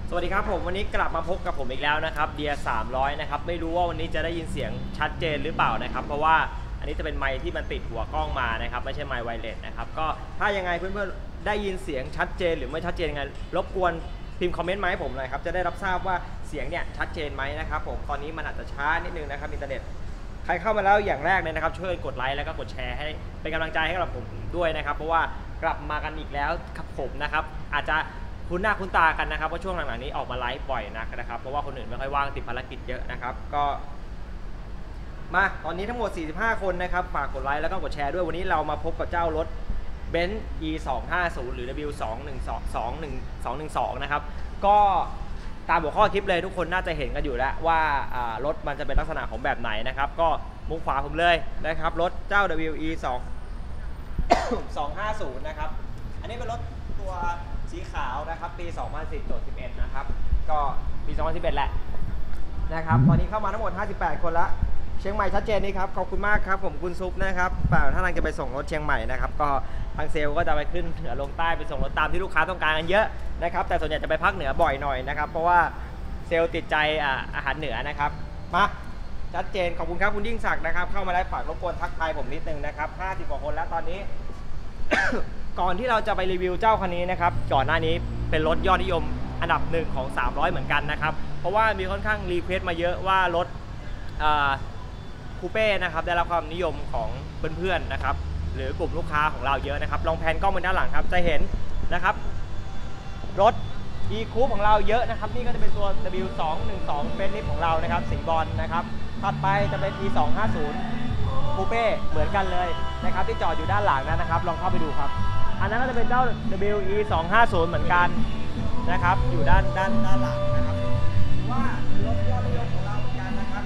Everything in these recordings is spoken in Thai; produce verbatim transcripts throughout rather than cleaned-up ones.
สวัสดีครับผมวันนี้กลับมาพบกับผมอีกแล้วนะครับเดียสามร้อยนะครับไม่รู้ว่าวันนี้จะได้ยินเสียงชัดเจนหรือเปล่านะครับเพราะว่าอันนี้จะเป็นไมค์ที่มันติดหัวกล้องมานะครับไม่ใช่ไมค์ไวเลสนะครับก็ถ้ายังไงเพื่อนๆได้ยินเสียงชัดเจนหรือไม่ชัดเจนยังไงรบกวนพิมพ์คอมเมนต์มาให้ผมหน่อยครับจะได้รับทราบว่าเสียงเนี่ยชัดเจนไหมนะครับผมตอนนี้มันอาจจะช้านิดนึงนะครับอินเทอร์เน็ตใครเข้ามาแล้วอย่างแรกเลยนะครับช่วยกดไลค์แล้วก็กดแชร์ให้เป็นกำลังใจให้กับผมด้วยนะครับเพราะว่ากลับมากันอีกแล้วครับผมนะครับอาจจะคุ้นหน้าคุ้นตากันนะครับว่าช่วงหลังๆนี้ออกมาไลฟ์บ่อยนักนะครับเพราะว่าคนอื่นไม่ค่อยว่างติดภารกิจเยอะนะครับก็มาตอนนี้ทั้งหมดสี่สิบห้าคนนะครับฝากกดไลค์แล้วก็กดแชร์ด้วยวันนี้เรามาพบกับเจ้ารถ Benz อี สองห้าศูนย์ หรือ ดับเบิลยู สองหนึ่งสอง สองหนึ่ง สองหนึ่งสองนะครับก็ตามหัวข้อคลิปเลยทุกคนน่าจะเห็นกันอยู่แล้วว่ารถมันจะเป็นลักษณะของแบบไหนนะครับก็มุมขวาผมเลยนะครับรถเจ้า ดับเบิลยู อี สองห้าศูนย์ นะครับอันนี้เป็นรถตัวสีขาวนะครับปี สองพันสิบ สิบเอ็ด นะครับก็ปี สองพันสิบเอ็ด แหละนะครับตอนนี้เข้ามาทั้งหมดห้าสิบแปดคนละเชียงใหม่ชัดเจนนี่ครับขอบคุณมากครับผมคุณซุปนะครับป่าถ้าเราจะไปส่งรถเชียงใหม่นะครับก็ทางเซลล์ก็จะไปขึ้นเหนือลงใต้ไปส่งรถตามที่ลูกค้าต้องการกันเยอะนะครับแต่ส่วนใหญ่จะไปภาคเหนือบ่อยหน่อยนะครับเพราะว่าเซลล์ติดใจอาหารเหนือนะครับมาชัดเจนขอบคุณครับคุณยิ่งศักดิ์นะครับเข้ามาแล้วฝากรบกวนทักทายผมนิดนึงนะครับห้าสิบกว่าคนแล้วตอนนี้ ก่อนที่เราจะไปรีวิวเจ้าคันนี้นะครับก่อนหน้านี้เป็นรถยอดนิยมอันดับหนึ่งของสามร้อยเหมือนกันนะครับเพราะว่ามีค่อนข้างรีเควสต์มาเยอะว่ารถคูเป้นะครับได้รับความนิยมของเพื่อนๆนะครับหรือกลุ่มลูกค้าของเราเยอะนะครับลองแพนกล้องบนด้านหลังครับจะเห็นนะครับรถ E-Coupe ของเราเยอะนะครับนี่ก็จะเป็นตัว ดับเบิลยู สองหนึ่งสอง เป็นลิฟของเรานะครับสีบอลนะครับถัดไปจะเป็น อี สองห้าศูนย์ คูเป้เหมือนกันเลยนะครับที่จอดอยู่ด้านหลังนั้นนะครับลองเข้าไปดูครับอันนั้นก็จะเป็นเจ้า ดับเบิลยู อี สองห้าศูนย์ เหมือนกันนะครับอยู่ด้านด้านด้านหลังนะครับว่ารถยอดนิยมของเราเหมือนกันนะครับ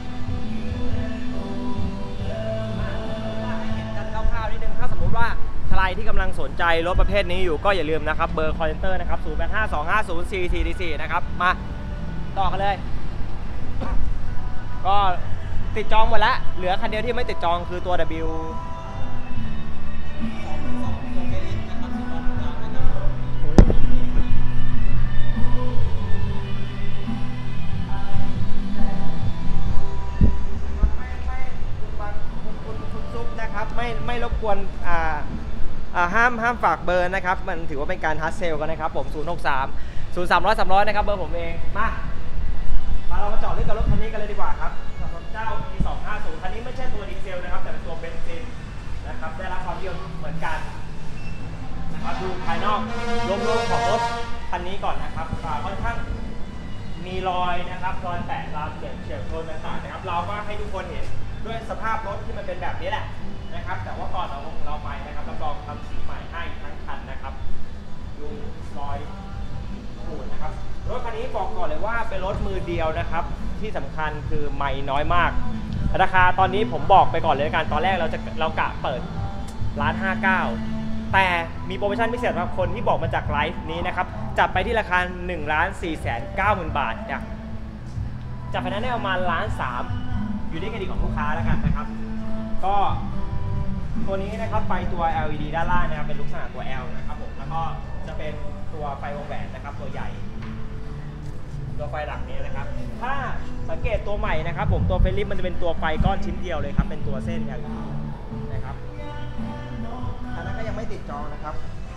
ว่าให้เห็นกันคร่าวๆนิดนึงถ้าสมมุติว่าใครที่กำลังสนใจรถประเภทนี้อยู่ก็อย่าลืมนะครับเบอร์คอลเซนเตอร์นะครับศูนย์ แปด ห้า สอง ห้า ศูนย์ สี่ สี่ สี่ นะครับมาต่อกันเลยก็ติดจองหมดแล้วเหลือคันเดียวที่ไม่ติดจองคือตัว W ไม่ไม่รบกวนอ่าอ่าห้ามห้ามฝากเบอร์นะครับมันถือว่าเป็นการฮัสเซลกันนะครับผมศูนย์ หก สาม ศูนย์ สาม ศูนย์ สาม ศูนย์นะครับเบอร์ผมเองมามาเรามาเจาะเรื่องกับรถคันนี้กันเลยดีกว่าครับสำหรับเจ้า อี สองห้าศูนย์ คันนี้ไม่ใช่ตัวดีเซลนะครับแต่เป็นตัวเบนซินนะครับได้รับความนิยมเหมือนกันนะครับดูภายนอกรวมๆของรถคันนี้ก่อนนะครับค่อนข้างมีรอยนะครับรอยแตกรามเฉียบเฉียบโดนต่างๆนะครับเราก็ให้ทุกคนเห็นด้วยสภาพรถที่มันเป็นแบบนี้แหละนะครับแต่ว่าก่อนเราของเราไปนะครับรับรองทำสีใหม่ให้ทั้งคันนะครับดูรอยขูดนะครับรถคันนี้บอกก่อนเลยว่าเป็นรถมือเดียวนะครับที่สำคัญคือไม่น้อยมากราคาตอนนี้ผมบอกไปก่อนเลยกันตอนแรกเราจะเรากะเปิดร้านห้าเก้าแต่มีโปรโมชั่นพิเศษสำหรับคนที่บอกมาจากไลฟ์นี้นะครับจับไปที่ราคา หนึ่งล้านสี่แสนเก้าหมื่น บาทจากจากไฟแนนซ์ได้ประมาณล้านสามอยู่ที่เครดิตของลูกค้าแล้วกันนะครับก็ตัวนี้นะครับไฟตัว แอล อี ดี ด้านล่างนะครับเป็นลักษณะตัว L นะครับผมแล้วก็จะเป็นตัวไฟวงแหวนนะครับตัวใหญ่ตัวไฟหลักนี้นะครับถ้าสังเกตตัวใหม่นะครับผมตัวเฟรนลิฟมันจะเป็นตัวไฟก้อนชิ้นเดียวเลยครับเป็นตัวเส้น แอล อี ดี นะครับอันนั้นก็ยังไม่ติดจอนะครับ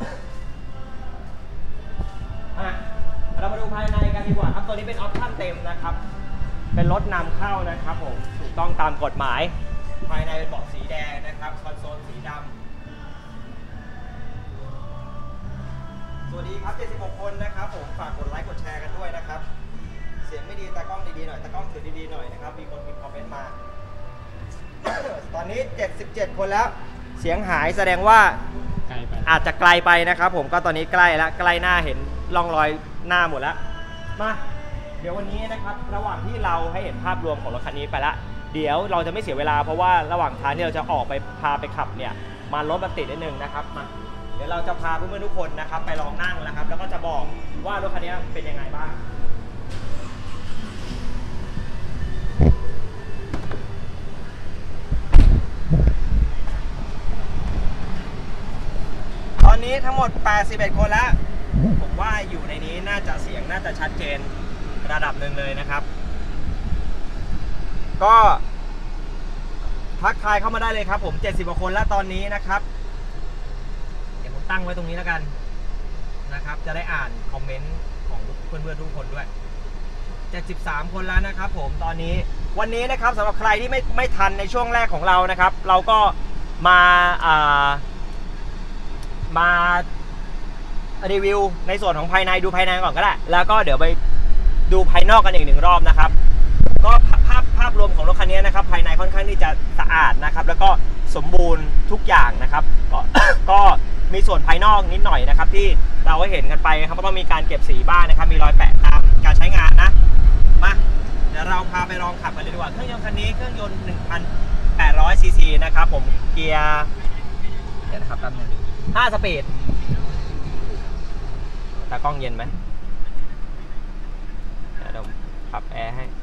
อ่ะเรามาดูภายในกันดีกว่าครับตัวนี้เป็นออปชั่นเต็มนะครับเป็นรถนำเข้านะครับผมถูกต้องตามกฎหมายภายในเป็นเบาะสีแดงนะครับคอนโซลสีดำสวัสดีครับเจ็ดสิบหกคนนะครับผมฝากกดไลค์กดแชร์กันด้วยนะครับเสียงไม่ดีตากล้องดีๆหน่อยตากล้องถือดีๆหน่อยนะครับมีคนพิมพ์คอมเมนต์มา ตอนนี้เจ็ดสิบเจ็ดคนแล้วเสียงหายแสดงว่าอาจจะไกลไปนะครับผมก็ตอนนี้ใกล้แล้วใกล้หน้าเห็นร่องรอยหน้าหมดแล้วมาเดี๋ยววันนี้นะครับระหว่างที่เราให้เห็นภาพรวมของรถคันนี้ไปละเดี๋ยวเราจะไม่เสียเวลาเพราะว่าระหว่างทางที่เราจะออกไปพาไปขับเนี่ยมารถมันติดนิดนึงนะครับมาเดี๋ยวเราจะพาเพื่อนๆทุกคนนะครับไปลองนั่งนะครับแล้วก็จะบอกว่ารถคันนี้เป็นยังไงบ้างตอนนี้ทั้งหมดแปดสิบเอ็ดคนแล้วผมว่าว่าอยู่ในนี้น่าจะเสียงน่าจะชัดเจนระดับหนึ่งเลยนะครับก็ทักทายเข้ามาได้เลยครับผมเจ็ดสิบกว่าคนแล้วตอนนี้นะครับเดี๋ยวผมตั้งไว้ตรงนี้แล้วกันนะครับจะได้อ่านคอมเมนต์ของเพื่อนๆทุกคนด้วยเจ็ดสิบสามคนแล้วนะครับผมตอนนี้วันนี้นะครับสำหรับใครที่ไม่ไม่ทันในช่วงแรกของเรานะครับเราก็มาอ่ามารีวิวในส่วนของภายในดูภายในก่อนก็ได้แล้วก็เดี๋ยวไปดูภายนอกกันอีกหนึ่งรอบนะครับก็ภาพภาพรวมของรถคันนี้นะครับภายในค่อนข้างที่จะสะอาดนะครับแล้วก็สมบูรณ์ทุกอย่างนะครับก็ก็มีส่วนภายนอกนิดหน่อยนะครับที่เราก็เห็นกันไปนะครับว่ามีการเก็บสีบ้างนะครับมีรอยแปะตามการใช้งานนะมาเดี๋ยวเราพาไปลองขับกันเลยดีกว่าเครื่องยนต์คันนี้เครื่องยนต์ หนึ่งพันแปดร้อย ซีซีนะครับผมเกียร์เดี๋ยวนะครับแป๊บนึงห้าสปีดตากล้องเย็นไหมเดี๋ยวผมปรับแอร์ให้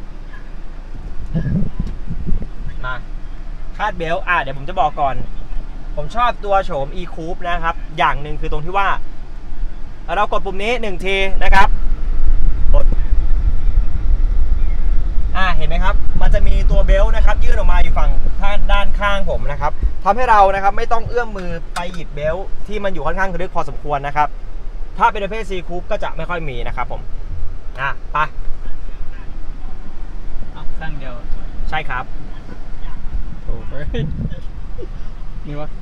มาคาดเบลต์อ่ะเดี๋ยวผมจะบอกก่อนผมชอบตัวโฉม E-Coupe นะครับอย่างหนึ่งคือตรงที่ว่าเรากดปุ่มนี้หนึ่งทีนะครับกดอ่าเห็นไหมครับมันจะมีตัวเบลต์นะครับยื่นออกมาอยู่ฝั่งด้านข้างผมนะครับทำให้เรานะครับไม่ต้องเอื้อมมือไปหยิบเบลต์ที่มันอยู่ค่อนข้างลึกพอสมควรนะครับถ้าเป็นประเภท C-Coupe ก็จะไม่ค่อยมีนะครับผมอ่ะไปข้างเดียวใช่ครับโอ้ยนี่วะ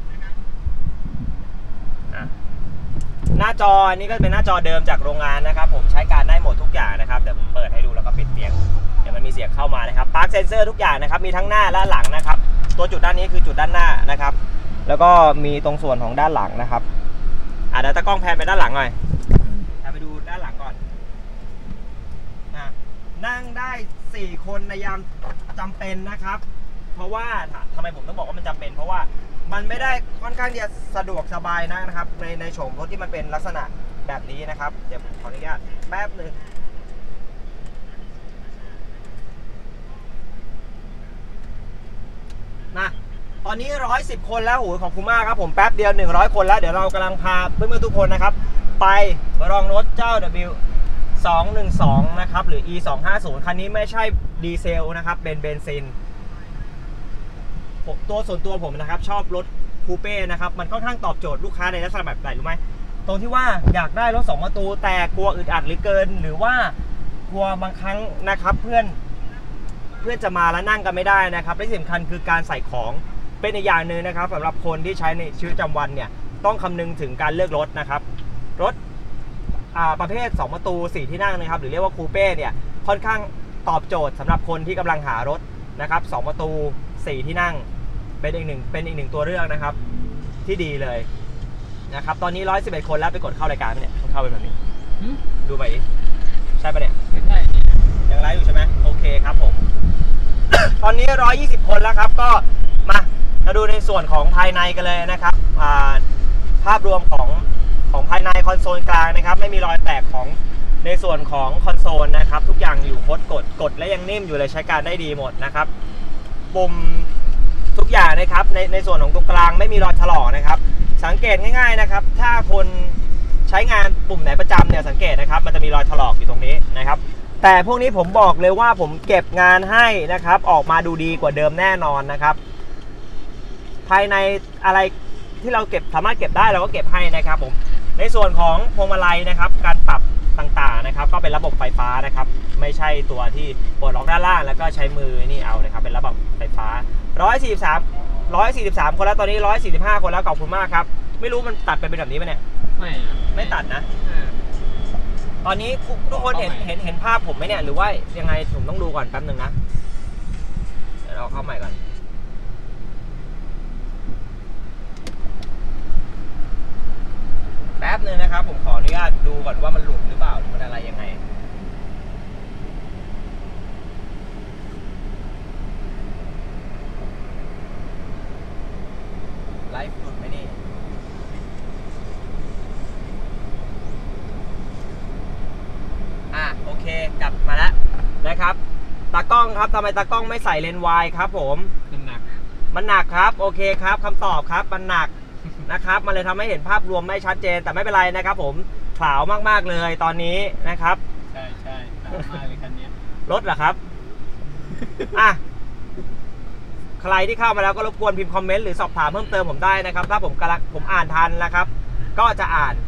หน้าจออันนี้ก็เป็นหน้าจอเดิมจากโรงงานนะครับผมใช้การได้หมดทุกอย่างนะครับเดี๋ยวผมเปิดให้ดูแล้วก็ปิดเสียงเดี๋ยวมันมีเสียงเข้ามานะครับปาร์คเซนเซอร์ทุกอย่างนะครับมีทั้งหน้าและหลังนะครับตัวจุดด้านนี้คือจุดด้านหน้านะครับแล้วก็มีตรงส่วนของด้านหลังนะครับอ่ะเดี๋ยวตากล้องแพนไปด้านหลังหน่อยไปดูด้านหลังก่อนนั่งได้สี่คนในยามจำเป็นนะครับเพราะว่าทำไมผมต้องบอกว่ามันจำเป็นเพราะว่ามันไม่ได้ค่อนข้างที่จะสะดวกสบายนะครับในในโฉมรถที่มันเป็นลักษณะแบบนี้นะครับเดี๋ยวผมขออนุญาตแป๊บหนึ่งนะตอนนี้หนึ่งร้อยสิบคนแล้วโอ้โหขอบคุณมากครับผมแป๊บเดียวหนึ่งร้อยคนแล้วเดี๋ยวเรากำลังพาเพื่อนๆทุกคนนะครับไปลองรถเจ้า ดับเบิลยู สองหนึ่งสองนะครับหรือ อี สองห้าศูนย์คันนี้ไม่ใช่ดีเซลนะครับเป็นเบนซินตัวส่วนตัวผมนะครับชอบรถคูเป้นะครับมันค่อนข้างตอบโจทย์ลูกค้าในลักษณะแบบไหนรู้ไหมตรงที่ว่าอยากได้รถสองประตูแต่กลัวอึดอัดหรือเกินหรือว่ากลัวบางครั้งนะครับเพื่อนเพื่อนจะมาแล้วนั่งกันไม่ได้นะครับและที่สำคัญคือการใส่ของเป็นอีกอย่างหนึ่งนะครับสำหรับคนที่ใช้ในชีวิตประจำวันเนี่ยต้องคำนึงถึงการเลือกรถนะครับรถประเภทสองประตูสี่ที่นั่งนะครับหรือเรียกว่าคูเป้เนี่ยค่อนข้างตอบโจทย์สำหรับคนที่กำลังหารถนะครับสองประตูสี่ที่นั่งเป็นอีกหนึ่งเป็นอีกหนึ่งตัวเลือกนะครับที่ดีเลยนะครับตอนนี้หนึ่งร้อยสิบเอ็ดคนแล้วไปกดเข้ารายการเนี่ยเข้าเป็นแบบนี้ดูไปดิใช่ปะเนี่ยไม่ใช่ยังไลฟ์อยู่ใช่ไหมโอเคครับผม ตอนนี้หนึ่งร้อยยี่สิบคนแล้วครับก็มามาดูในส่วนของภายในกันเลยนะครับภาพรวมของของภายในคอนโซลกลางนะครับไม่มีรอยแตกของในส่วนของคอนโซลนะครับทุกอย่างอยู่โคตรกดกดและยังนิ่มอยู่เลยใช้การได้ดีหมดนะครับปุ่มทุกอย่างนะครับในในส่วนของตรงกลางไม่มีรอยถลอกนะครับสังเกตง่ายๆนะครับถ้าคนใช้งานปุ่มไหนประจำเนี่ยสังเกตนะครับมันจะมีรอยถลอกอยู่ตรงนี้นะครับแต่พวกนี้ผมบอกเลยว่าผมเก็บงานให้นะครับออกมาดูดีกว่าเดิมแน่นอนนะครับภายในอะไรที่เราเก็บสามารถเก็บได้เราก็เก็บให้นะครับผมในส่วนของพวงมาลัยนะครับการปรับต่างๆนะครับก็เป็นระบบไฟฟ้านะครับไม่ใช่ตัวที่ปลดล็อกด้านล่างแล้วก็ใช้มือนี่เอานะครับเป็นระบบไฟฟ้าหนึ่งร้อยสี่สิบสาม หนึ่งร้อยสี่สิบสามคนแล้วตอนนี้หนึ่งร้อยสี่สิบห้าคนแล้วขอบคุณมากครับไม่รู้มันตัดไปเป็นแบบนี้ไหมเนี่ยไม่ไม่ตัดนะตอนนี้ทุกคนเห็นเห็นเห็นภาพผมไหมเนี่ยหรือว่ายังไงผมต้องดูก่อนแป๊บนึงนะเดี๋ยวเราเข้าใหม่ก่อนแป๊บนึงนะครับผมขออนุญาตดูก่อนว่ามันหลุดหรือเปล่าหรือมันอะไรยังไงไลฟ์หลุดไหมนี่อ่ะโอเคกลับมาแล้วนะครับตากล้องครับทำไมตากล้องไม่ใส่เลนส์วายครับผมมันหนักมันหนักครับโอเคครับคำตอบครับมันหนักนะครับมันเลยทำให้เห็นภาพรวมไม่ชัดเจนแต่ไม่เป็นไรนะครับผมขาวมากๆเลยตอนนี้นะครับใช่ใช่ขาวมากเลยคันนี้รถเหรอครับ อ่ะใครที่เข้ามาแล้วก็รบกวนพิมพ์คอมเมนต์หรือสอบถามเพิ่มเติมผมได้นะครับถ้าผมกำลังผมอ่านทันนะครับ ก็จะอ่าน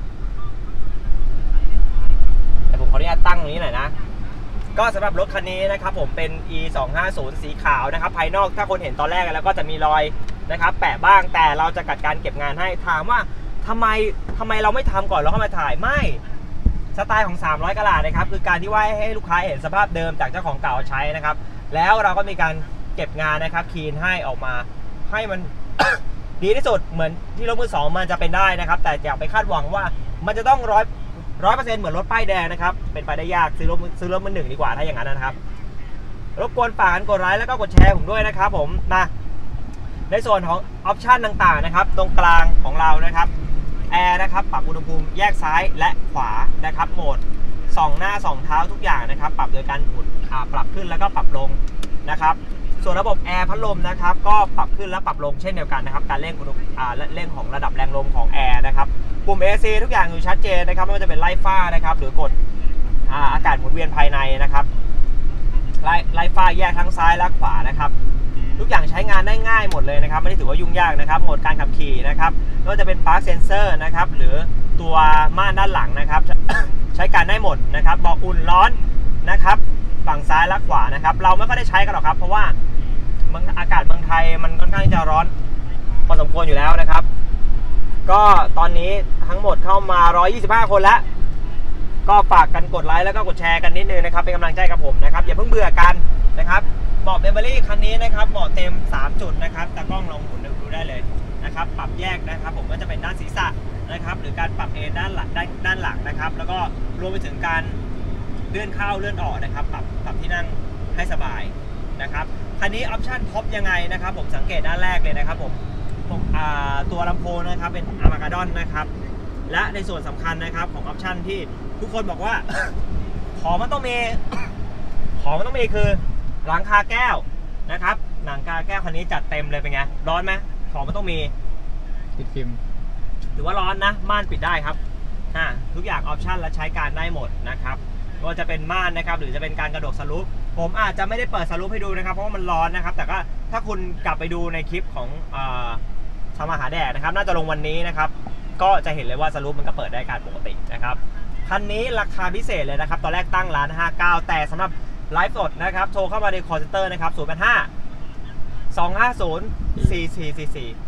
แต่ผมขออนุญาตตั้งตรงนี้หน่อยนะก็สำหรับรถคันนี้นะครับผมเป็น อี สองห้าศูนย์ สีขาวนะครับภายนอกถ้าคนเห็นตอนแรกแล้วก็จะมีรอยนะครับแปะบ้างแต่เราจะจัดการเก็บงานให้ถามว่าทำไมทำไมเราไม่ทำก่อนแล้วเข้ามาถ่ายไม่สไตล์ของสามร้อยกะรัตนะครับคือการที่ว่าให้ลูกค้าเห็นสภาพเดิมจากเจ้าของเก่าใช้นะครับแล้วเราก็มีการเก็บงานนะครับคลีนให้ออกมาให้มัน ดีที่สุดเหมือนที่รถมือสองมันจะเป็นได้นะครับแต่อย่าไปคาดหวังว่ามันจะต้องร้อยร้อยเปอร์เซ็นต์เหมือนรถป้ายแดงนะครับเป็นไปได้ยากซื้อรถซื้อรถมือหนึ่งดีกว่าถ้าอย่างนั้นนะครับรบกวนฝากกดไลค์แล้วก็กดแชร์ผมด้วยนะครับผมนะในส่วนของออปชันต่างๆนะครับตรงกลางของเรานะครับแอร์นะครับปรับอุณหภูมิแยกซ้ายและขวานะครับโหมดส่องหน้าส่องเท้าทุกอย่างนะครับปรับโดยการหมุนปรับขึ้นแล้วก็ปรับลงนะครับส่วนระบบแอร์พัดลมนะครับก็ปรับขึ้นและปรับลงเช่นเดียวกันนะครับการเร่งอุณหภูมิเร่งของระดับแรงลมของแอร์นะครับปุ่ม เอ ซี ทุกอย่างอยู่ชัดเจนนะครับไม่ว่าจะเป็นไล่ฟ้านะครับหรือกดอาอากาศหมุนเวียนภายในนะครับไล่ไล่ฟ้าแยกทั้งซ้ายและขวานะครับทุกอย่างใช้งานได้ง่ายหมดเลยนะครับไม่ได้ถือว่ายุ่งยากนะครับโหมดการขับขี่นะครับไม่ว่าจะเป็นปาร์คเซนเซอร์นะครับหรือตัวม่านด้านหลังนะครับ ใช้การได้หมดนะครับเบาะอุ่นร้อนนะครับฝั่งซ้ายและขวานะครับเราไม่ค่อยได้ใช้กันหรอกครับเพราะว่าอากาศเมืองไทยมันค่อนข้างจะร้อนพอสมควรอยู่แล้วนะครับก็ตอนนี้ทั้งหมดเข้ามาหนึ่งร้อยยี่สิบห้าคนแล้วก็ฝากกันกดไลค์แล้วก็กดแชร์กันนิดนึงนะครับเป็นกำลังใจกับผมนะครับอย่าเพิ่งเบื่อกันนะครับเบาะเบเบอรี่คันนี้นะครับเบาะเต็มสามจุดนะครับตากล้องลองหมุนดูได้เลยนะครับปรับแยกนะครับผมก็จะเป็นด้านศีรษะนะครับหรือการปรับเอนด้านหลังด้านด้านหลังนะครับแล้วก็รวมไปถึงการเลื่อนเข้าเลื่อนออกนะครับปรับปรับที่นั่งให้สบายนะครับคันนี้ออปชั่นท็อปยังไงนะครับผมสังเกตด้านแรกเลยนะครับผมตัวลำโพงนะครับเป็นอาร์มากาดอนนะครับและในส่วนสำคัญนะครับของออปชั่นที่ทุกคนบอกว่า ขอมันต้องมี ขอมันต้องมีคือหลังคาแก้วนะครับหลังคาแก้วคันนี้จัดเต็มเลยเป็นไงร้อนไหมขอมันต้องมีติดฟิล์มถือว่าร้อนนะม่านปิดได้ครับทุกอย่างออปชั่นและใช้การได้หมดนะครับก็จะเป็นม่านนะครับหรือจะเป็นการกระดกสลูปผมอาจจะไม่ได้เปิดสลูปให้ดูนะครับเพราะว่ามันร้อนนะครับแต่ก็ถ้าคุณกลับไปดูในคลิปของทำอาหารแดดนะครับน่าจะลงวันนี้นะครับก็จะเห็นเลยว่าสลูปมันก็เปิดได้การปกตินะครับคันนี้ราคาพิเศษเลยนะครับตอนแรกตั้งร้านห้าเก้าแต่สำหรับไลฟ์สดนะครับโทรเข้ามาในคอลเซ็นเตอร์นะครับศูนย์ แปด ห้า สอง ห้า ศูนย์ สี่ สี่ สี่ สี่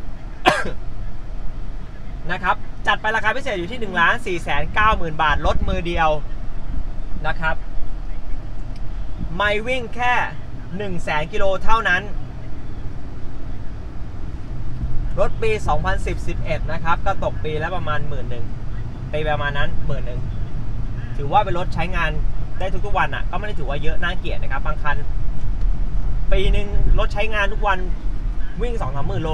นะครับจัดไปราคาพิเศษอยู่ที่ หนึ่งล้านสี่แสนเก้าหมื่น บาทรถมือเดียวนะครับไม่วิ่งแค่ หนึ่งแสน กิโลเท่านั้นรถปี สองพันสิบ สิบเอ็ด นะครับก็ตกปีละประมาณหมื่นหนึ่งปีประมาณนั้นหมื่นหนึ่งถือว่าเป็นรถใช้งานได้ทุกๆวันอ่ะก็ไม่ได้ถือว่าเยอะน่าเกลียดนะครับบางคันปีหนึ่งรถใช้งานทุกวันวิ่ง สองถึงสาม หมื่นโล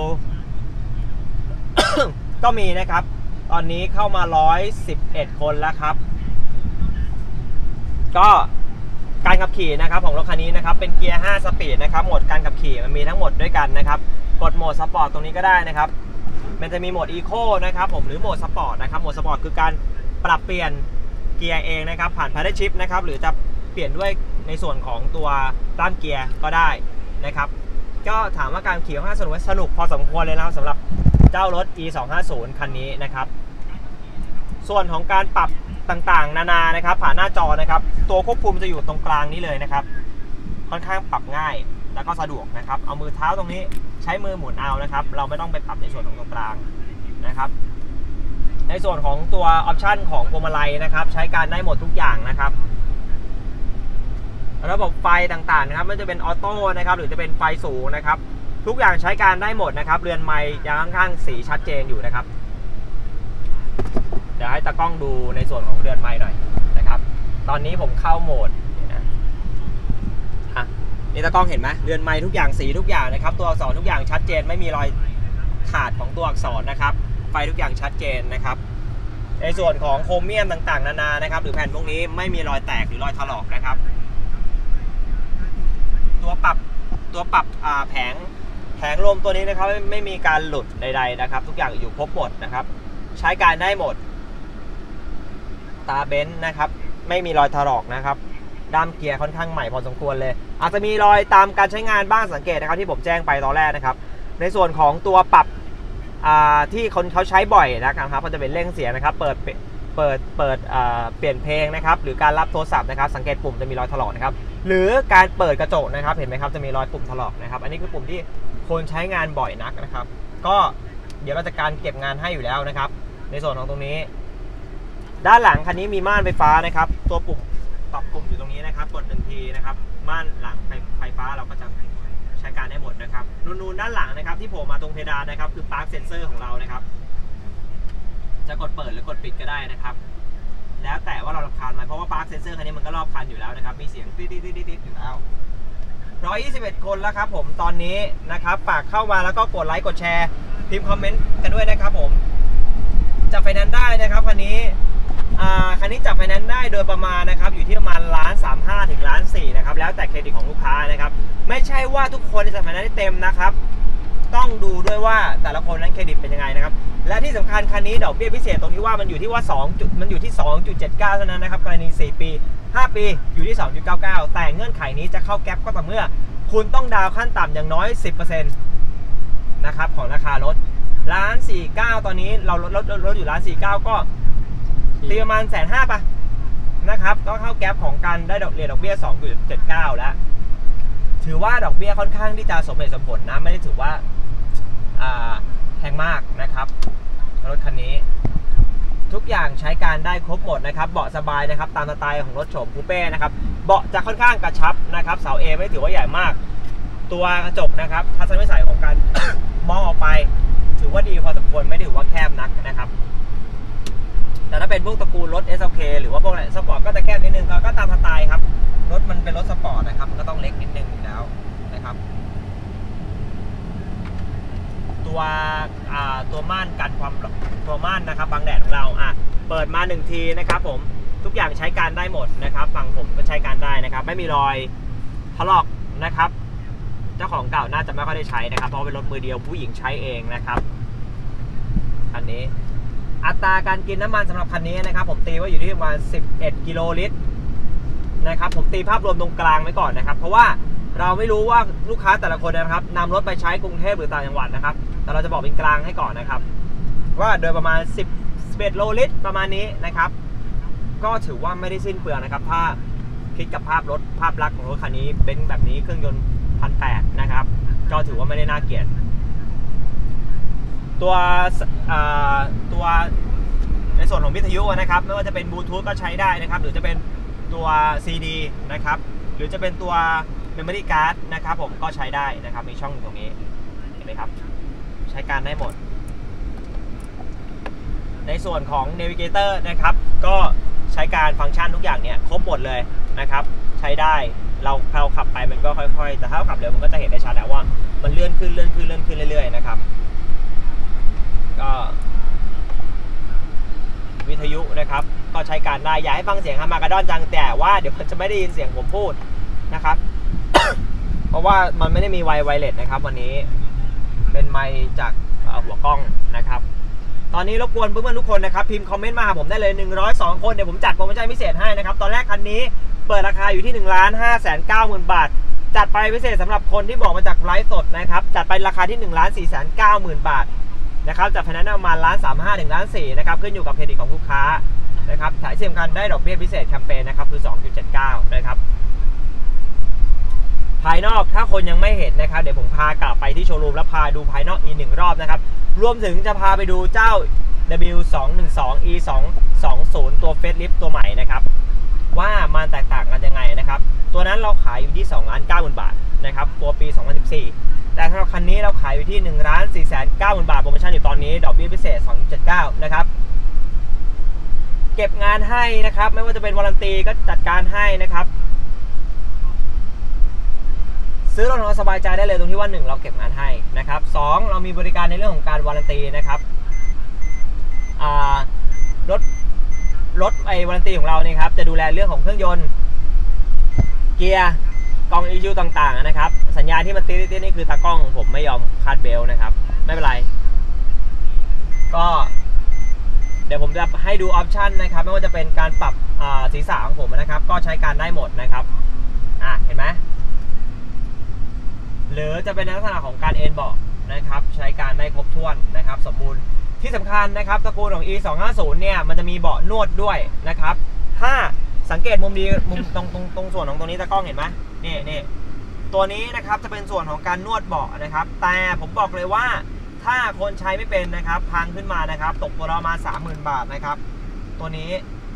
ก็มีนะครับตอนนี้เข้ามาหนึ่งร้อยสิบเอ็ดคนแล้วครับก็การขับขี่นะครับของรถคันนี้นะครับเป็นเกียร์ห้าสปีดนะครับโหมดการขับขี่มันมีทั้งหมดด้วยกันนะครับกดโหมดสปอร์ตตรงนี้ก็ได้นะครับมันจะมีโหมดอีโคนะครับผมหรือโหมดสปอร์ตนะครับโหมดสปอร์ตคือการปรับเปลี่ยนเกียร์เองนะครับผ่าน Paddle Shift นะครับหรือจะเปลี่ยนด้วยในส่วนของตัวด้านเกียร์ก็ได้นะครับก็ถามว่าการขี่ของห้าสนุกสนุกพอสมควรเลยนะสำหรับเจ้ารถ อี สองห้าศูนย์ คันนี้นะครับส่วนของการปรับต่างๆนานานะครับผ่านหน้าจอนะครับตัวควบคุมจะอยู่ตรงกลางนี้เลยนะครับค่อนข้างปรับง่ายแล้วก็สะดวกนะครับเอามือเท้าตรงนี้ใช้มือหมุนเอานะครับเราไม่ต้องไปปรับในส่วนของตรงกลางนะครับในส่วนของตัวออปชันของพวงมาลัยนะครับใช้การได้หมดทุกอย่างนะครับระบบไฟต่างๆนะครับไม่ว่าจะเป็นออโต้นะครับหรือจะเป็นไฟสูงนะครับทุกอย่างใช้การได้หมดนะครับเรือนไมค์ยังค่อนข้างสีชัดเจนอยู่นะครับเดี๋ยวให้ตากล้องดูในส่วนของเรือนไมค์หน่อยนะครับตอนนี้ผมเข้าโหมดนี่นะอ่ะนี่ตากล้องเห็นไหมเรือนไมค์ทุกอย่างสีทุกอย่างนะครับตัวอักษรทุกอย่างชัดเจนไม่มีรอยขาดของตัวอักษรนะครับไฟทุกอย่างชัดเจนนะครับในส่วนของโครเมียมต่างๆนานานะครับหรือแผ่นพวกนี้ไม่มีรอยแตกหรือรอยถลอกนะครับตัวปรับตัวปรับอ่าแผงแผงลมตัวนี้นะครับไม่ไม่มีการหลุดใดๆนะครับทุกอย่างอยู่ครบหมดนะครับใช้การได้หมดตาเบนซ์นะครับไม่มีรอยถลอกนะครับด้ามเกียร์ค่อนข้างใหม่พอสมควรเลยอาจจะมีรอยตามการใช้งานบ้างสังเกตนะครับที่ผมแจ้งไปตอนแรกนะครับในส่วนของตัวปรับที่คนเขาใช้บ่อยนะครับก็จะเป็นเร่งเสียงนะครับเปิดเปิดเปิดเปลี่ยนเพลงนะครับหรือการรับโทรศัพท์นะครับสังเกตปุ่มจะมีรอยถลอกนะครับหรือการเปิดกระจกนะครับเห็นไหมครับจะมีรอยปุ่มถลอกนะครับอันนี้คือปุ่มที่คนใช้งานบ่อยนักนะครับก็เดี๋ยวเราจะการเก็บงานให้อยู่แล้วนะครับในส่วนของตรงนี้ด้านหลังคันนี้มีม่านไฟฟ้านะครับตัวปุ่มปรับปุ่มอยู่ตรงนี้นะครับกดหนึ่งทีนะครับม่านหลังไฟฟ้าเราก็จะใช้การได้หมดนะครับนูนๆด้านหลังนะครับที่โผล่มาตรงเพดานนะครับคือปาร์คเซนเซอร์ของเรานะครับจะกดเปิดหรือกดปิดก็ได้นะครับแล้วแต่ว่าเรารำคาญไหมเพราะว่าปาร์คเซนเซอร์คันนี้มันก็รอบคันอยู่แล้วนะครับมีเสียงติ๊ดติ๊ดติ๊ดติ๊ดอยู่แล้วหนึ่งร้อยยี่สิบเอ็ดคนแล้วครับผมตอนนี้นะครับฝากเข้ามาแล้วก็กดไลค์กดแชร์พิมพ์คอมเมนต์กันด้วยนะครับผมจับไฟแนนซ์ได้นะครับคันนี้คันนี้จับไฟแนนซ์ได้โดยประมาณนะครับอยู่ที่ประมาณล้านสามห้าถึงล้านสี่นะครับแล้วแต่เครดิตของลูกค้านะครับไม่ใช่ว่าทุกคนจะจับไฟแนนซ์ได้เต็มนะครับต้องดูด้วยว่าแต่ละคนนั้นเครดิตเป็นยังไงนะครับและที่สำคัญคันนี้ดอกเบี้ยพิเศษตรงที่ว่ามันอยู่ที่ว่า2จุดมันอยู่ที่ สองจุดเจ็ดเก้า เท่านั้นนะครับกรณีสี่ปีห้าปีอยู่ที่ สองจุดเก้าเก้า แต่เงื่อนไขนี้จะเข้าแก๊ปก็ต่อเมื่อคุณต้องดาวขั้นต่ำอย่างน้อย สิบเปอร์เซ็นต์ นะครับของราคารถล้านสี่เก้าตอนนี้เราลดลดลดอยู่ล้านสี่เก้าก็ตีประมาณแสนห้าป่ะนะครับก็เข้าแก๊ปของการได้ดอกเรียนดอกเบี้ย สองจุดเจ็ดเก้า แล้วถือว่าดอกเบี้ยค่อนข้างที่จะสมเหตุสมผลนะไม่ได้ถือว่าแพงมากนะครับรถคันนี้ทุกอย่างใช้การได้ครบหมดนะครับเบาะสบายนะครับตามสไตล์ของรถโฉมคูเป้นะครับเบาะจะค่อนข้างกระชับนะครับเสาเอไม่ถือว่าใหญ่มากตัวกระจกนะครับทัศนวิสัยของการ มองออกไปถือว่าดีพอสมควรไม่ได้ถือว่าแคบนักนะครับแต่ถ้าเป็นพวกตระกูลรถ เอส แอล เค หรือว่าพวกอะไรสปอร์ตก็จะแคบนิดนึงก็ตามสไตล์ครับรถมันเป็นรถสปอร์ตนะครับมันก็ต้องเล็กนิดนึงอยู่แล้วนะครับตัวตัวม่านกันความตัวม่านนะครับบังแดดของเราอ่ะเปิดมาหนึ่งทีนะครับผมทุกอย่างใช้การได้หมดนะครับฝั่งผมก็ใช้การได้นะครับไม่มีรอยถลอกนะครับเจ้าของเก่าน่าจะไม่ค่อยได้ใช้นะครับเพราะเป็นรถมือเดียวผู้หญิงใช้เองนะครับคันนี้อัตราการกินน้ำมันสำหรับคันนี้นะครับผมตีว่าอยู่ที่ประมาณสิบเอ็ดกิโลลิตรนะครับผมตีภาพรวมตรงกลางไว้ก่อนนะครับเพราะว่าเราไม่รู้ว่าลูกค้าแต่ละคนนะครับนำรถไปใช้กรุงเทพหรือต่างจังหวัดนะครับแต่เราจะบอกเป็นกลางให้ก่อนนะครับว่าโดยประมาณสิบ สิบเอ็ดโลลิตรประมาณนี้นะครับก็ถือว่าไม่ได้สิ้นเปลืองนะครับถ้าคิดกับภาพรถภาพลักษณ์ของรถคันนี้เป็นแบบนี้เครื่องยนต์พันแปดนะครับก็ถือว่าไม่ได้น่าเกลียดตัวตัวในส่วนของวิทยุนะครับไม่ว่าจะเป็นบลูทูธก็ใช้ได้นะครับหรือจะเป็นตัว ซี ดี นะครับหรือจะเป็นตัว Memory Card นะครับผมก็ใช้ได้นะครับมีช่องอยู่ตรงนี้เห็นไหมครับใช้การได้หมดในส่วนของ Navigator นะครับก็ใช้การฟังก์ชันทุกอย่างเนี่ยครบหมดเลยนะครับใช้ได้เราเราขับไปมันก็ค่อยๆแต่ถ้าเราขับเร็วมันก็จะเห็นได้ชัดแล้วว่ามันเลื่อนขึ้นเลื่อนขึ้นเลื่อนขึ้นเรื่อยๆนะครับก็วิทยุนะครับก็ใช้การได้อย่าให้ฟังเสียงฮาร์มากาดอนจังแต่ว่าเดี๋ยวมันจะไม่ได้ยินเสียงผมพูดนะครับ เพราะว่ามันไม่ได้มีไวไวเลสนะครับวันนี้เป็นไมค์จากหัวกล้องนะครับตอนนี้รบกวนเพื่อนๆทุกคนนะครับพิมพ์คอมเมนต์มาหาผมได้เลยหนึ่งร้อยสองคนเดี๋ยวผมจัดโปรโมชั่นพิเศษให้นะครับตอนแรกคันนี้เปิดราคาอยู่ที่ หนึ่งล้านห้าแสนเก้าหมื่น บาทจัดไปพิเศษสำหรับคนที่บอกมาจากไลฟ์สดนะครับจัดไปราคาที่ หนึ่งล้านสี่แสนเก้าหมื่น บาทนะครับจากไฟแนนซ์ประมาณล้านสามห้าถึงล้านสี่นะครับขึ้นอยู่กับเครดิตของลูกค้านะครับถ่ายเสียมกันได้ดอกเบี้ยพิเศษแคมเปญนะครับคือ สองจุดเจ็ดเก้า นะครับภายนอกถ้าคนยังไม่เห็นนะครับเดี๋ยวผมพากลับไปที่โชว์รูมแล้วพาดูภายนอกอีกหนึ่งรอบนะครับรวมถึงจะพาไปดูเจ้า ดับเบิลยู สองหนึ่งสอง อี สองสองศูนย์ ตัวเฟซลิฟต์ตัวใหม่นะครับว่ามันแตกต่างกันยังไงนะครับตัวนั้นเราขายอยู่ที่ สองล้านเก้าหมื่น บาทนะครับตัวปีสองพันสิบสี่แต่สำหรับคันนี้เราขายอยู่ที่ หนึ่งล้านสี่แสนเก้าหมื่น บาทโปรโมชั่นอยู่ตอนนี้ดอกเบี้ยพิเศษ สองจุดเจ็ดเก้า นะครับเก็บงานให้นะครับไม่ว่าจะเป็นวารันตีก็จัดการให้นะครับซื้อรถของเราสบายใจได้เลยตรงที่ว่าหนึ่งเราเก็บงานให้นะครับสองเรามีบริการในเรื่องของการวารันตีนะครับรถรถไอวารันตีของเราเนี่ยครับจะดูแลเรื่องของเครื่องยนต์เกียร์กล้อง อี คิว ต่างๆนะครับสัญญาณที่มันตีๆนี่คือตากล้องของผมไม่ยอมคาดเบลนะครับไม่เป็นไรก็เดี๋ยวผมจะให้ดูออปชันนะครับไม่ว่าจะเป็นการปรับศีรษะของผมนะครับก็ใช้การได้หมดนะครับอ่ะเห็นไหมหรือจะเป็นลักษณะของการเอนเบาะนะครับใช้การได้ครบถ้วนนะครับสมบูรณ์ที่สำคัญนะครับตระกูลของ อี สองห้าศูนย์ เนี่ยมันจะมีเบาะนวดด้วยนะครับถ้าสังเกตมุมดีมุมตรงตรงตรงส่วนของตรงนี้ตะกล้องเห็นไหมนี่นี่ตัวนี้นะครับจะเป็นส่วนของการนวดเบาะนะครับแต่ผมบอกเลยว่าถ้าคนใช้ไม่เป็นนะครับพังขึ้นมานะครับตกตัวเรามา สามหมื่น บาทนะครับตัวนี้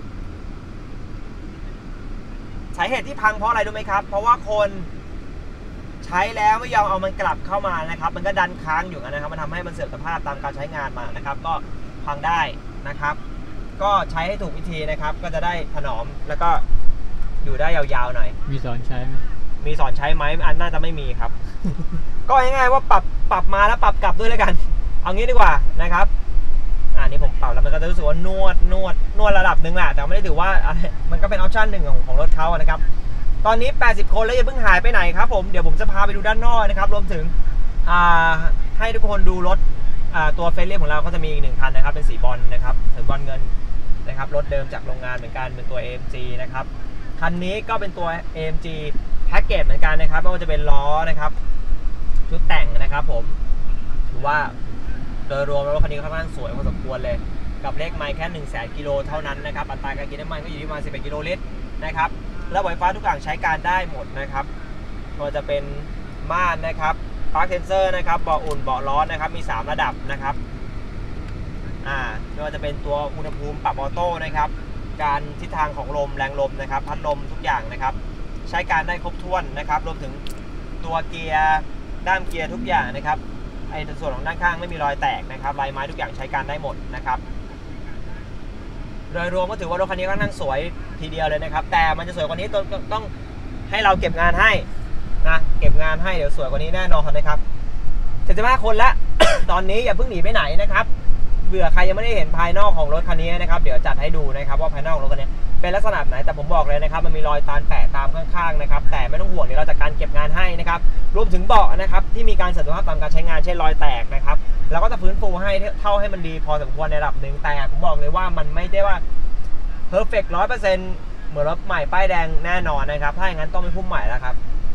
สาเหตุที่พังเพราะอะไรรู้ไหมครับเพราะว่าคนใช้แล้วไม่ยอมเอามันกลับเข้ามานะครับมันก็ดันค้างอยู่นะครับมันทำให้มันเสื่อมสภาพตามการใช้งานมานะครับก็พังได้นะครับก็ใช้ให้ถูกวิธีนะครับก็จะได้ถนอมแล้วก็อยู่ได้ยาวๆหน่อยมีสอนใช้ไหมมีสอนใช้ไหมอันน่าจะไม่มีครับ ก็ง่ายๆว่าปรับปรับมาแล้วปรับกลับด้วยแล้วกันเอางี้ดีกว่านะครับอ่านี่ผมปรับแล้วมันก็จะรู้สึกว่านวดนวดนวดระดับหนึ่งแหละแต่ไม่ได้ถือว่ามันก็เป็นออปชั่นหนึ่งของของรถเขานะครับตอนนี้แปดสิบคนแล้วอย่าเพิ่งหายไปไหนครับผมเดี๋ยวผมจะพาไปดูด้านนอกนะครับรวมถึงให้ทุกคนดูรถตัวเฟรนลี่ของเราก็จะมีอีกหนึ่งคันนะครับเป็นสีบอลนะครับสีบอลเงินนะครับรถเดิมจากโรงงานเหมือนกันเป็นตัว เอ เอ็ม จี นะครับคันนี้ก็เป็นตัว เอ เอ็ม จี แพ็กเกจเหมือนกันนะครับไม่ว่าจะเป็นล้อนะครับชุดแต่งนะครับผมถือว่าโดยรวมรถคันนี้ค่อนข้างสวยพอสมควรเลยกับเลขไมล์แค่ หนึ่งแสน กิโลเท่านั้นนะครับอัตราการกินน้ำมันก็อยู่ที่ประมาณสิบเอ็ดกิโลลิตรนะครับแล้วไฟฟ้าทุกอย่างใช้การได้หมดนะครับก็จะเป็นม่านนะครับปาร์คเซนเซอร์นะครับเบาะอุ่นเบาะร้อนนะครับมีสามระดับนะครับอ่าไม่ว่าจะเป็นตัวอุณหภูมิปรับออโต้นะครับการทิศทางของลมแรงลมนะครับพัดลมทุกอย่างนะครับใช้การได้ครบถ้วนนะครับรวมถึงตัวเกียร์ด้ามเกียร์ทุกอย่างนะครับไอ้ส่วนของด้านข้างไม่มีรอยแตกนะครับลายไม้ทุกอย่างใช้การได้หมดนะครับโดยรวมก็ถือว่ารถคันนี้ก็นั่งสวยทีเดียวเลยนะครับแต่มันจะสวยกว่านี้ต้องต้องให้เราเก็บงานให้นะเก็บงานให้เดี๋ยวสวยกว่านี้แน่นอนนะครับเจ็ดสิบห้าคนละ ตอนนี้อย่าเพิ่งหนีไปไหนนะครับเบื่อใครยังไม่ได้เห็นภายนอกของรถคันนี้นะครับเดี๋ยวจัดให้ดูนะครับว่าภายนอกรถคันนี้เป็นลักษณะไหนแต่ผมบอกเลยนะครับมันมีรอยตาลแปะตามข้างๆนะครับแต่ไม่ต้องห่วงเดี๋ยวเราจัดการเก็บงานให้นะครับรวมถึงเบาะนะครับที่มีการเสื่อมสภาพตามการใช้งานเช่นรอยแตกนะครับเราก็จะฟื้นฟูให้เท่าให้มันดีพอสมควรในระดับหนึ่งแต่ผมบอกเลยว่ามันไม่ได้ว่าเพอร์เฟกต์ร้อยเปอร์เซ็นต์เหมือนรถใหม่ป้ายแดงแน่นอนนะครับถ้าอย่างนั้นต้องเป็นพุ่มใหม่แล้วครับ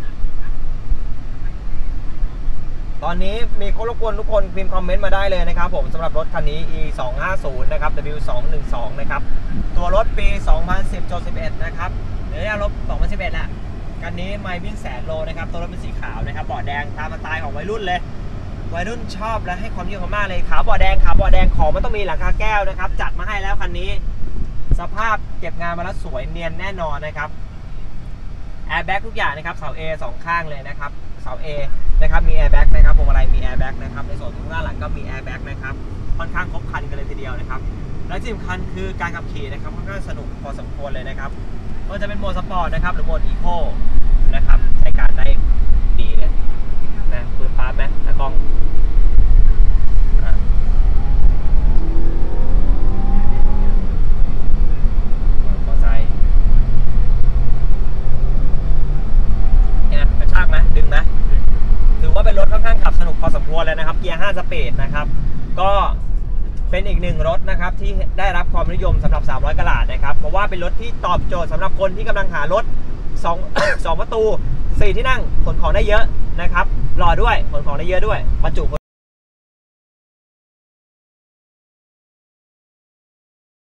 ตอนนี้มีคนรบกวนทุกคนพิมพ์คอมเมนต์มาได้เลยนะครับผมสำหรับรถคันนี้ อี สองห้าศูนย์ นะครับ ดับเบิลยู สองหนึ่งสอง นะครับตัวรถปี สองพันสิบ สิบเอ็ด นะครับเดี๋ยวรถสองพันสิบเอ็ดแหละคันนี้ไมล์วิ่งแสนโลนะครับตัวรถเป็นสีขาวนะครับเบาะแดงตามสไตล์ของวัยรุ่นเลยวัยรุ่นชอบและให้ความนิยมมากเลยขาวเบาะแดงขาวเบาะแดงของมันต้องมีหลังคาแก้วนะครับจัดมาให้แล้วคันนี้สภาพเก็บงานมาแล้วสวยเนียนแน่นอนนะครับแอร์แบ็กทุกอย่างนะครับเสา A สองข้างเลยนะครับเสา A นะครับมีแอร์แบ็กนะครับพวงมาลัยมีแอร์แบ็กนะครับในส่วนของด้านหลังก็มีแอร์แบ็กนะครับค่อนข้างครบครันกันเลยทีเดียวนะครับและที่สำคัญคือการขับขี่นะครับค่อนข้างสนุกพอสมควรเลยนะครับก็จะเป็นโหมดสปอร์ตนะครับหรือโหมดอีโคนะครับใช้การได้ดีเลยนะปืนปาไหมตากล้องมอไซค์เนี่ยกระชากไหมดึงไหมถือว่าเป็นรถค่อนข้างขับสนุกพอสมควรเลยนะครับเกียร์ห้าสปีดนะครับก็เป็นอีกหนึ่งรถนะครับที่ได้รับความนิยมสำหรับสามร้อยกะรัตนะครับเพราะว่าเป็นรถที่ตอบโจทย์สำหรับคนที่กำลังหารถสอง สองประตูสี่ที่นั่งขนของได้เยอะนะครับหล่อด้วยขนของได้เยอะด้วยบรรจุ